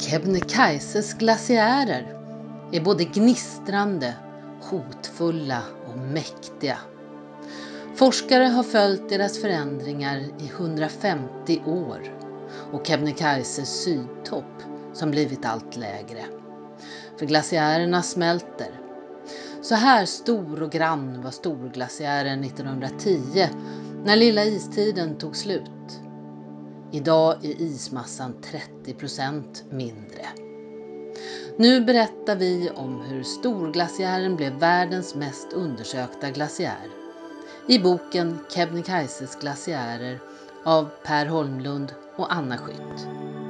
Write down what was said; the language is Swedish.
Kebnekaises glaciärer är både gnistrande, hotfulla och mäktiga. Forskare har följt deras förändringar i 150 år och Kebnekaises sydtopp som blivit allt lägre. För glaciärerna smälter. Så här stor och grann var storglaciären 1910 när lilla istiden tog slut. Idag är ismassan 30% mindre. Nu berättar vi om hur storglaciären blev världens mest undersökta glaciär. I boken Kebnekaises glaciärer av Per Holmlund och Anna Skytt.